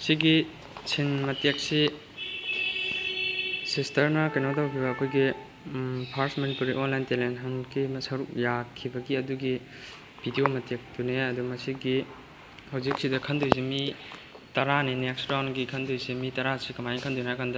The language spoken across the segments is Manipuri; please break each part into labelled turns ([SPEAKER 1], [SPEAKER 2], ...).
[SPEAKER 1] सिगी सिन मतेक्सी सिस्टरना कनो तौखिबा अखोइगे first Manipuri online talent hunt की मसरुक याखिबगी अदुगी वीडियो मतेक तुने अदु मसिगी हौजिक सिदा खंदुइसे मी 10 ने नेक्स्ट राउंड की खंदुइसे मी 10 से कमाई खंदुना कंदा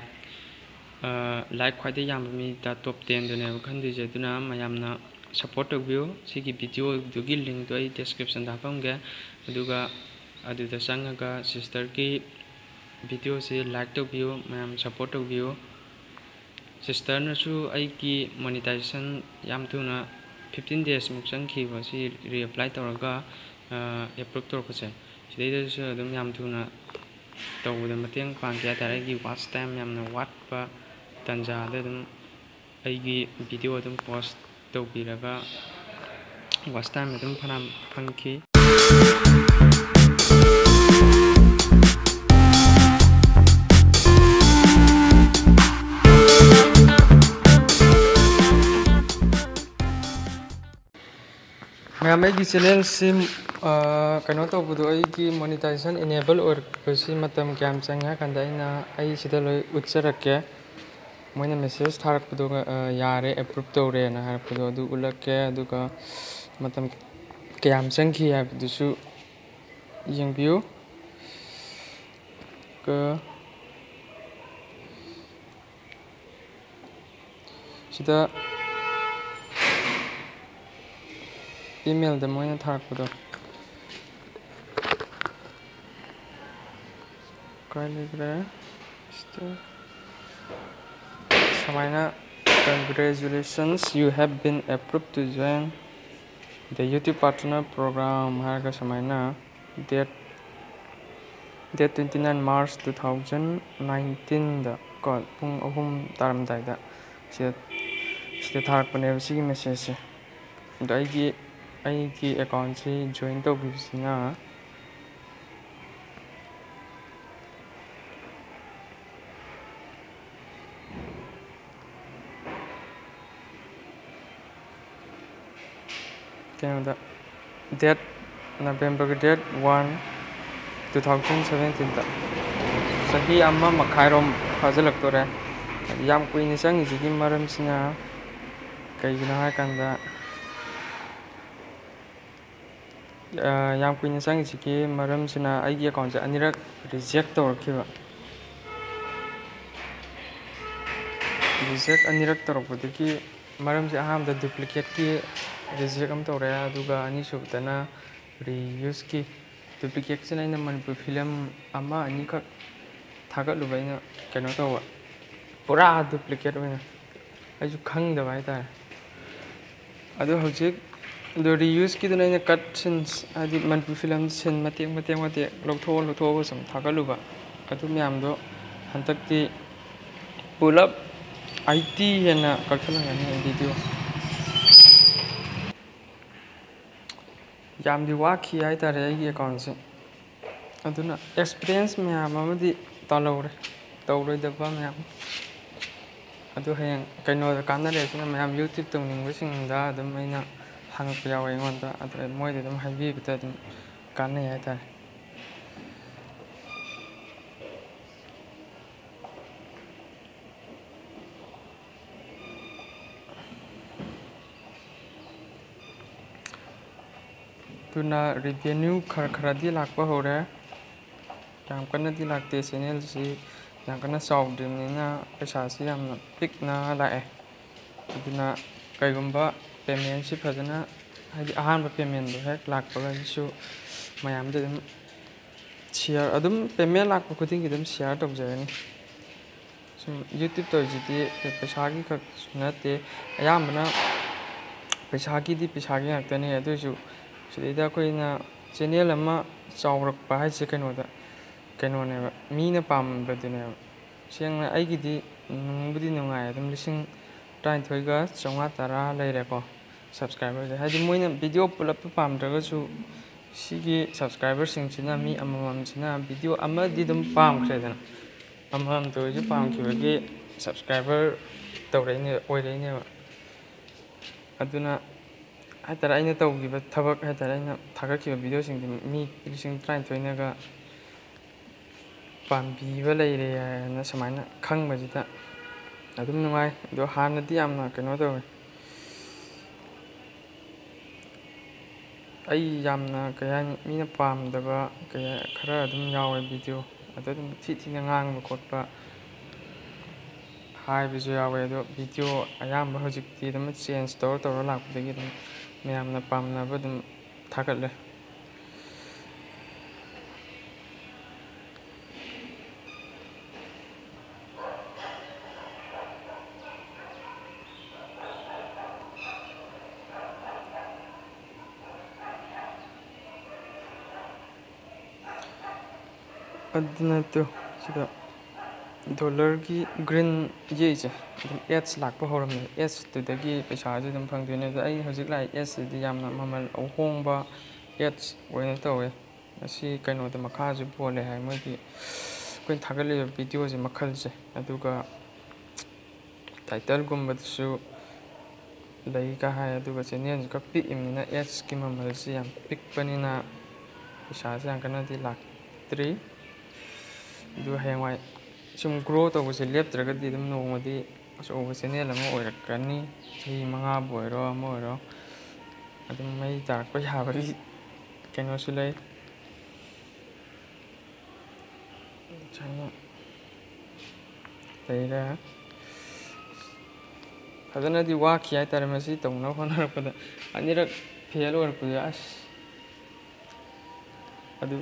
[SPEAKER 1] लाइक ख्वाइदे याम मी दा टॉप 10 दुने खंदुइसे दुना मयामना सपोर्ट तौबियो सिगी वीडियो दुगी लिंक तो आई डिस्क्रिप्शन दा हापमगे अदुगा अदुदा संगगा सिस्टर की वीडियो से लाइक तौबियो मैम सपोर्ट तौबियो सिस्टर नसु आई की मोनेटाइजेशन याम थुना 15 days मुक चंखिबा सि रीअप्लाई तौरगा एप्रूव तौरपसे सिदैदसु अदुम याम थुना तौबदा मतेंग पांगे तारे की वाच टाइम यामना वाटपा तंजादा अदुम आईगी वीडियो अदुम पोस्ट तौबिरगा वाच टाइम अदुम फनाम फंखि मैम आई चैनल से कनो तौबदो आई मोनेटाइजेशन इनेबल और मतम क्याम चंगे कंदा आइना आई सिदा लोय उच्चरके मोइना मेसेज थारकपदो यारे एप्रूव तौरे ना हारपदो अदु उलके अदुगा मतम क्याम चंखि हाबदुसु यंगबियो क सिदा ईमेल द मोइना थारकपदो काइलेग्रे समाइना congratulations you have been approved to join the YouTube partner program harga समाइना date 29 March 2019 दा को पुंग अहुम तारमदाइदा सिदा थारकपने सिगी मेसेज से आई अकाउंट से ज्वाइन तौबिसिना डेट नवंबर के डेट 1 2017 दा सही अम्मा मखाइरोम फाजलक्तोरे याम कुइने चंगिजिगी मरमसिना कइगिना हाकंदा याम कुइने चंगिजिगी मरमसिना आईगी अकाउंट से अनिरक रिजेक्ट तौरखिबा रिजेक्ट अनिरक तौरपदगी मरमसे अहामदा डुप्लीकेट की रिजेक्ट अम तौरे अदुगा अनिसुबदना रीयूज की डुप्लीकेट से नैना मनपुर फिल्म अमा अनिखक थागतलुबैना कनो तौवा पूरा डुप्लीकेट ओइना आइजु खंगदबा हाइतारे अदु हौजिक दो रीयूज की नैना कट सीन्स आदि मनपुर फिल्म सीन मतेक लौथो सम थागतलुबा अदु म्यामदो हंतक्ति पुलप 80 हेना कक्सलंगनी वीडियो यामदी वाखी हाइतारे आइगी अकाउंट से अदुना एक्सपीरियंस म्याम अमदी तलौरे तौरोइदबा म्याम अदु हयंग कइनोदा कानरेसिना म्याम यूट्यूब तौनिंगबसिंगदा अदुम अइना हंगप यावे अइंगोंदा अदु मोइदे अदुम हाइबीबदा अदुम काननै हाइतारे तुना रिवेन्यू खरदी लाकपा होरे याम कन्नदी लाकते चैनल से याम कन्ना चाउद्रिमनिना पैसासी यामना पिकना लाए अदुना कइगुंबा पेमेंट से फजना हाइदि अहानबा पेमेंट दो हेक लाकपगा जिसु मयामदे अदुम शेयर अदुम पेमेंट लाकपा खुदिंगी अदुम शेयर तौजगनी सुम यूट्यूब तौजिदि पैसागी खक नते अयामबना पैसागी ngakतने अदुसु सिदा अखोइना चैनल अमा चाउरकपा हाइसे कइनोनेबा मीना पामबदुनेबा सेंगना आइगिदि नुंगबुदि नुंगाय अदुम 23,910 लैरेको सब्सक्राइबर हाइदि मोइना वीडियो पुलप पामद्रगसु सिगी सब्सक्राइबर सिंगसिना मी अमममसिना वीडियो अमदि अदुम पामख्रेदना अमम तोइजु पामखिबगे सब्सक्राइबर तौरैने ओइरैनेबा अदुना हाइतारे आइना तौगिबा थबक हाइतारे आइना थागतखिबा वीडियो सिंगदि मी 23,930 नगा ꯄꯥꯝꯕꯤꯕ ꯂꯩꯔꯦ ꯍꯥꯏꯅ ꯁꯨꯃꯥꯏꯅ ꯈꯪꯕꯁꯤꯗ ꯑꯗꯨꯝ ꯅꯨꯡꯉꯥꯏ ꯑꯗꯣ ꯍꯥꯟꯅꯗꯤ ꯌꯥꯝꯅ ꯀꯩꯅꯣ ꯇꯧꯋꯦ ꯑꯩ ꯌꯥꯝꯅ ꯀꯩ ꯍꯥꯏꯅꯤ ꯃꯤꯅ ꯄꯥꯝꯗꯕ ꯈꯔ ꯑꯗꯨꯝ ꯌꯥꯎꯋꯦ ꯚꯤꯗꯤꯑꯣ ꯑꯗ ꯑꯗꯨꯝ ꯊꯤꯅ ꯉꯥꯡꯕ ꯈꯣꯠꯄ ꯍꯥꯏꯕꯁꯨ ꯌꯥꯎꯋꯦ ꯑꯗꯣ ꯚꯤꯗꯤꯑꯣ ꯑꯌꯥꯝꯕ ꯍꯧꯖꯤꯛꯇꯤ ꯑꯗꯨꯝ ꯆꯦꯟꯖ ꯇꯧꯔ ꯂꯥꯛꯄꯗꯒꯤ ꯑꯗꯨꯝ ꯃꯌꯥꯝꯅ ꯄꯥꯝꯅꯕ ꯑꯗꯨꯝ ꯊꯥꯒꯠꯂꯦ ꯑꯗꯨ ꯅꯠꯇꯦ ꯁꯤꯗ ꯗꯣꯂꯔꯒꯤ ꯒ꯭ꯔꯤꯟ ꯌꯦꯛꯏꯁꯦ ꯑꯗꯨꯝ ꯑꯦꯠꯁ ꯂꯥꯛꯄ ꯍꯧꯔꯝꯃꯦ ꯑꯦꯠꯁꯇꯨꯗꯒꯤ ꯄꯩꯁꯥꯁꯨ ꯑꯗꯨꯝ ꯐꯪꯗꯣꯏꯅꯦ ꯑꯗꯣ ꯑꯩ ꯍꯧꯖꯤꯛ ꯂꯥꯛꯏ ꯑꯦꯠꯁꯁꯤꯗꯤ ꯌꯥꯝꯅ ꯃꯃꯜ ꯑꯍꯣꯡꯕ ꯑꯦꯠꯁ ꯑꯣꯏꯅ ꯇꯧꯋꯦ ꯃꯁꯤ ꯀꯩꯅꯣꯗ ꯃꯈꯥꯁꯨ ꯄꯣꯜꯂꯦ ꯍꯥꯏ ꯃꯣꯏꯒꯤ ꯑꯩꯈꯣꯏꯅ ꯊꯥꯒꯠꯂꯤꯕ ꯚꯤꯗꯤꯑꯣꯁꯦ ꯃꯈꯜꯁꯦ ꯑꯗꯨꯒ ꯇꯥꯏꯇꯜꯒꯨꯝꯕꯗꯁꯨ ꯂꯩꯒ ꯍꯥꯏ ꯑꯗꯨꯒ ꯆꯦꯅꯦꯜꯁꯨ ꯈꯔ ꯄꯤꯛꯏꯕꯅꯤꯅ ꯑꯦꯠꯁꯀꯤ ꯃꯃꯜꯁꯤ ꯌꯥꯝ ꯄꯤꯛꯄꯅꯤꯅ ꯄꯩꯁꯥꯁꯦ ꯌꯥꯝ ꯀꯟꯅꯗꯤ ꯂꯥꯛꯇ꯭ꯔꯤ ꯑꯗꯨ ꯍꯌꯦꯡꯋꯥꯏ ꯁꯨꯝ ꯒ꯭ꯔꯣ ꯇꯧꯕꯁꯦ ꯂꯦꯞꯇ꯭ꯔꯒꯗꯤ ꯑꯗꯨꯝ ꯅꯣꯡꯃꯗꯤ ꯑꯆꯧꯕ ꯆꯦꯅꯦꯜ ꯑꯃ ꯑꯣꯏꯔꯛꯀꯅꯤ ꯆꯍꯤ 5ꯕꯨ ꯑꯣꯏꯔꯣ ꯑꯃ ꯑꯣꯏꯔꯣ ꯑꯗꯨꯝ ꯃꯩ ꯇꯥꯔꯛꯄ ꯌꯥꯕꯒꯤ ꯀꯩꯅꯣꯁꯨ ꯂꯩ ꯂꯩꯔꯦ ꯐꯖꯅꯗꯤ ꯋꯥꯈꯤ ꯍꯥꯏꯇꯥꯔꯦ ꯃꯁꯤ ꯇꯧꯅꯕ ꯍꯣꯠꯅꯔꯛꯄꯗ ꯑꯅꯤꯔꯛ ꯐꯦꯜ ꯑꯣꯏꯔꯛꯄꯗ ꯑꯁ ꯑꯗꯨ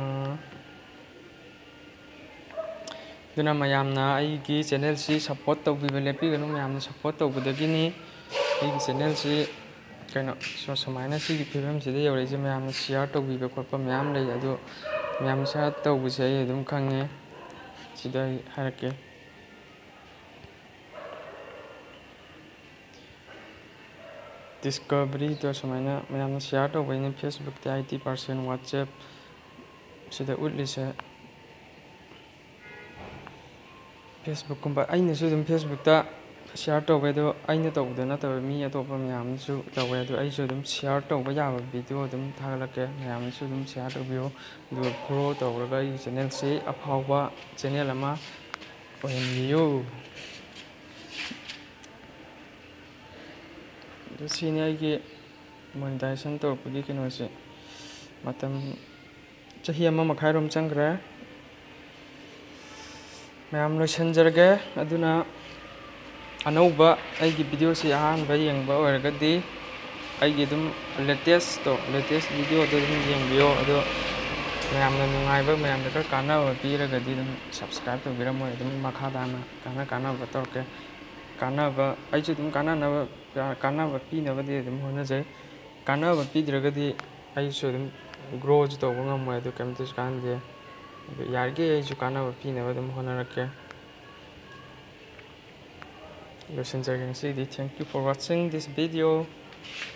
[SPEAKER 1] ꯑꯗꯨꯅ ꯃꯌꯥꯝꯅ ꯑꯩꯒꯤ ꯆꯦꯅꯦꯜꯁꯤ ꯁꯞꯄꯣꯔꯠ ꯇꯧꯕꯤꯕ ꯂꯦꯞꯄꯤꯒꯅꯨ ꯃꯌꯥꯝꯅ ꯁꯞꯄꯣꯔꯠ ꯇꯧꯕꯗꯒꯤꯅꯤ ꯑꯩꯒꯤ ꯆꯦꯅꯦꯜꯁꯤ ꯀꯩꯅꯣ ꯁꯨꯃꯥꯏꯅ ꯁꯤꯒꯤ ꯐꯤꯕꯝꯁꯤꯗ ꯌꯧꯔꯛꯏꯁꯦ ꯃꯌꯥꯝꯅ ꯁꯤꯌꯥꯔ ꯇꯧꯕꯤꯕ ꯈꯣꯠꯄ ꯃꯌꯥꯝ ꯂꯩ ꯑꯗꯣ ꯃꯌꯥꯝꯅ ꯁꯤꯌꯥꯔ ꯇꯧꯕꯁꯦ ꯑꯩ ꯑꯗꯨꯝ ꯈꯪꯉꯦ ꯁꯤꯗ ꯑꯩ ꯍꯥꯏꯔꯛꯀꯦ ꯗꯤꯁꯀꯕꯔꯤꯗꯣ ꯁꯨꯃꯥꯏꯅ ꯃꯌꯥꯝꯅ ꯁꯤꯌꯥꯔ ꯇꯧꯕꯩꯅꯤ ꯐꯦꯁꯕꯨꯛꯇ 80%, ꯋꯥꯆꯦꯞ ꯁꯤꯗ ꯎꯠꯂꯤꯁꯦ ꯐꯦꯁꯕꯨꯛꯀꯨꯝꯕ ꯑꯩꯅꯁꯨ ꯑꯗꯨꯝ ꯐꯦꯁꯕꯨꯛꯇ ꯁꯤꯌꯥꯔ ꯇꯧꯋꯦ ꯑꯗꯣ ꯑꯩꯅ ꯇꯧꯕꯗ ꯅꯠꯇꯕ ꯃꯤ ꯑꯇꯣꯞꯄ ꯃꯌꯥꯝꯅꯁꯨ ꯇꯧꯋꯦ ꯑꯗꯣ ꯑꯩꯁꯨ ꯑꯗꯨꯝ ꯁꯤꯌꯥꯔ ꯇꯧꯕ ꯌꯥꯕ ꯚꯤꯗꯤꯑꯣ ꯑꯗꯨꯝ ꯊꯥꯒꯠꯂꯛꯀꯦ ꯃꯌꯥꯝꯅꯁꯨ ꯑꯗꯨꯝ ꯁꯤꯌꯥꯔ ꯇꯧꯕꯤꯌꯨ ꯑꯗꯨꯒ ꯒ꯭ꯔꯣ ꯇꯧꯔꯒ ꯑꯩꯒꯤ ꯆꯦꯅꯦꯜꯁꯤ ꯑꯐꯥꯎꯕ ꯆꯦꯅꯦꯜ ꯑꯃ ꯑꯣꯏꯍꯟꯕꯤꯌꯨ ꯑꯗꯣ ꯁꯤꯅꯤ ꯑꯩꯒꯤ ꯃꯣꯅꯤꯇꯥꯏꯖꯦꯁꯟ ꯇꯧꯔꯛꯄꯒꯤ ꯀꯩꯅꯣꯁꯦ ꯃꯇꯝ ꯆꯍꯤ 1.5 ꯆꯪꯈ꯭ꯔꯦ ꯃꯌꯥꯝ ꯂꯣꯏꯁꯤꯟꯖꯔꯒꯦ ꯑꯗꯨꯅ ꯑꯅꯧꯕ ꯑꯩꯒꯤ ꯚꯤꯗꯤꯑꯣꯁꯤ ꯑꯍꯥꯟꯕ ꯌꯦꯡꯕ ꯑꯣꯏꯔꯒꯗꯤ ꯑꯩꯒꯤ ꯑꯗꯨꯝ ꯂꯦꯇꯦꯁ ꯚꯤꯗꯤꯑꯣꯗꯣ ꯑꯗꯨꯝ ꯌꯦꯡꯕꯤꯌꯣ ꯑꯗꯣ ꯃꯌꯥꯝꯅ ꯅꯨꯡꯉꯥꯏꯕ ꯃꯌꯥꯝꯗ ꯈꯔ ꯀꯥꯟꯅꯕ ꯄꯤꯔꯒꯗꯤ ꯑꯗꯨꯝ ꯁꯕꯁꯀ꯭ꯔꯥꯏꯕ ꯇꯧꯕꯤꯔꯝꯃꯣꯏ ꯑꯗꯨꯝ ꯃꯈꯥ ꯇꯥꯅ ꯀꯥꯟꯅꯕ ꯇꯧꯔꯛꯀꯦ ꯑꯩꯁꯨ ꯑꯗꯨꯝ ꯀꯥꯟꯅꯕ ꯄꯤꯅꯕꯗꯤ ꯑꯗꯨꯝ ꯍꯣꯠꯅꯖꯩ ꯀꯥꯟꯅꯕ ꯄꯤꯗ꯭ꯔꯒꯗꯤ ꯑꯩꯁꯨ ꯑꯗꯨꯝ ꯒ꯭ꯔꯣꯁꯨ ꯇꯧꯕ ꯉꯝꯃꯣꯏ ꯑꯗꯨ ꯀꯩꯝꯇꯁꯨ ꯀꯥꯟꯅꯗꯦ ꯑꯗꯨ ꯌꯥꯔꯤꯈꯩ ꯑꯩꯁꯨ ꯀꯥꯟꯅꯕ ꯄꯤꯅꯕ ꯑꯗꯨꯝ ꯍꯣꯠꯅꯔꯛꯀꯦ ꯂꯣꯏꯁꯤꯟꯖꯔꯒꯦ ꯉꯁꯤꯗꯤ ꯊꯦꯡꯛ ꯌꯨ ꯐꯣꯔ ꯋꯥꯠꯆꯤꯡ ꯗꯤꯁ ꯚꯤꯗꯤꯑꯣ